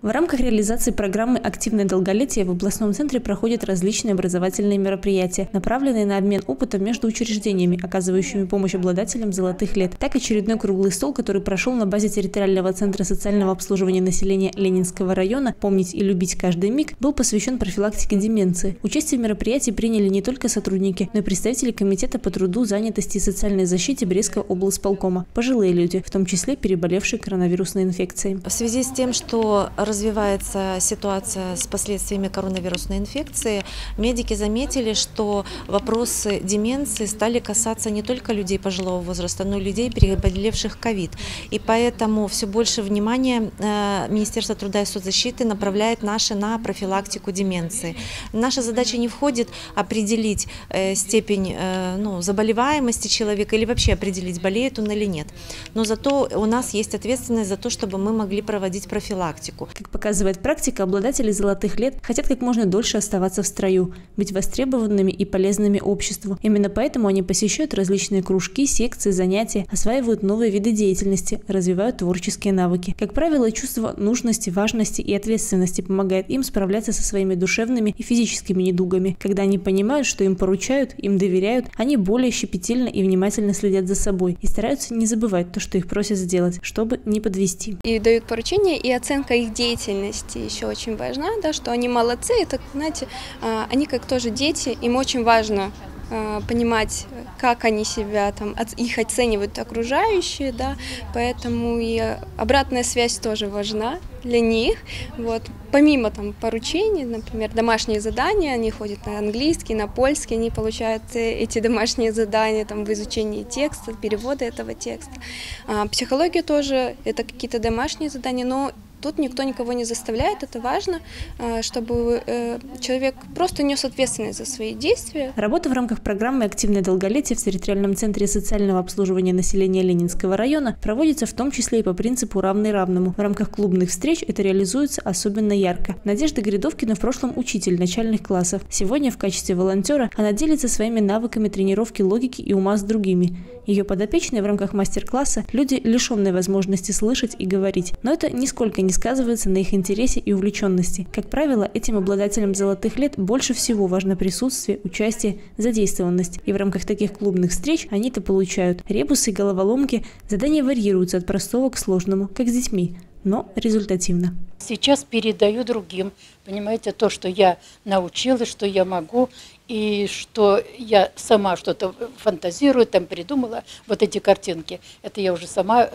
В рамках реализации программы «Активное долголетие» в областном центре проходят различные образовательные мероприятия, направленные на обмен опытом между учреждениями, оказывающими помощь обладателям золотых лет. Так, очередной круглый стол, который прошел на базе территориального центра социального обслуживания населения Ленинского района «Помнить и любить каждый миг», был посвящен профилактике деменции. Участие в мероприятии приняли не только сотрудники, но и представители Комитета по труду, занятости и социальной защите Брестского облсполкома, пожилые люди, в том числе переболевшие коронавирусной инфекцией. В связи с тем, что развивается ситуация с последствиями коронавирусной инфекции, медики заметили, что вопросы деменции стали касаться не только людей пожилого возраста, но и людей, переболевших ковид. И поэтому все больше внимания Министерство труда и соцзащиты направляет на профилактику деменции. Наша задача не входит определить степень заболеваемости человека или вообще определить, болеет он или нет. Но зато у нас есть ответственность за то, чтобы мы могли проводить профилактику. Как показывает практика, обладатели золотых лет хотят как можно дольше оставаться в строю, быть востребованными и полезными обществу. Именно поэтому они посещают различные кружки, секции, занятия, осваивают новые виды деятельности, развивают творческие навыки. Как правило, чувство нужности, важности и ответственности помогает им справляться со своими душевными и физическими недугами. Когда они понимают, что им поручают, им доверяют, они более щепетильно и внимательно следят за собой и стараются не забывать то, что их просят сделать, чтобы не подвести. И дают поручения, и оценка их деятельности еще очень важна, да, что они молодцы, это, знаете, они как тоже дети, им очень важно понимать, как они себя, их оценивают окружающие, да, поэтому и обратная связь тоже важна для них. Вот. Помимо поручений, например, домашние задания, они ходят на английский, на польский, они получают эти домашние задания в изучении текста, перевода этого текста. Психология тоже, это какие-то домашние задания, но тут никто никого не заставляет, это важно, чтобы человек просто нес ответственность за свои действия. Работа в рамках программы «Активное долголетие» в территориальном центре социального обслуживания населения Ленинского района проводится в том числе и по принципу «равный равному». В рамках клубных встреч это реализуется особенно ярко. Надежда Гридовкина в прошлом учитель начальных классов. Сегодня в качестве волонтера она делится своими навыками тренировки логики и ума с другими. Ее подопечные в рамках мастер-класса – люди, лишенные возможности слышать и говорить. Но это нисколько не сказывается на их интересе и увлеченности. Как правило, этим обладателям золотых лет больше всего важно присутствие, участие, задействованность. И в рамках таких клубных встреч они это получают. Ребусы и головоломки, задания варьируются от простого к сложному, как с детьми, но результативно. Сейчас передаю другим, понимаете, то, что я научилась, что я могу, и что я сама что-то фантазирую, придумала, вот эти картинки. Это я уже сама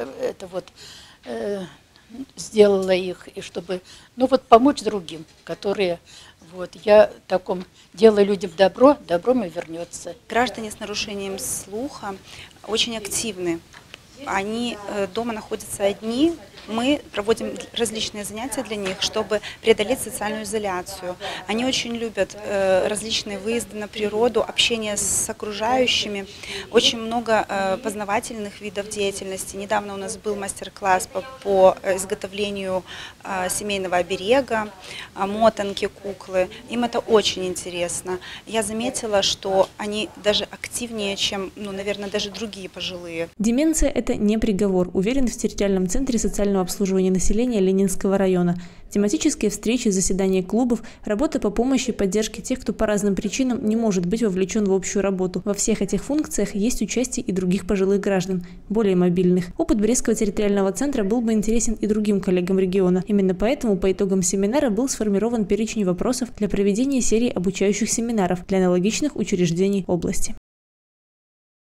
сделала их, и чтобы, помочь другим, которые, я таком делаю людям добро, добром и вернется. Граждане с нарушением слуха очень активны. Они дома находятся одни. Мы проводим различные занятия для них, чтобы преодолеть социальную изоляцию. Они очень любят различные выезды на природу, общение с окружающими. Очень много познавательных видов деятельности. Недавно у нас был мастер-класс по изготовлению семейного оберега, мотанки, куклы. Им это очень интересно. Я заметила, что они даже активнее, чем, наверное, даже другие пожилые. Деменция – это не приговор, уверен в территориальном центре социального обслуживания населения Ленинского района. Тематические встречи, заседания клубов, работа по помощи и поддержке тех, кто по разным причинам не может быть вовлечен в общую работу. Во всех этих функциях есть участие и других пожилых граждан, более мобильных. Опыт Брестского территориального центра был бы интересен и другим коллегам региона. Именно поэтому по итогам семинара был сформирован перечень вопросов для проведения серии обучающих семинаров для аналогичных учреждений области.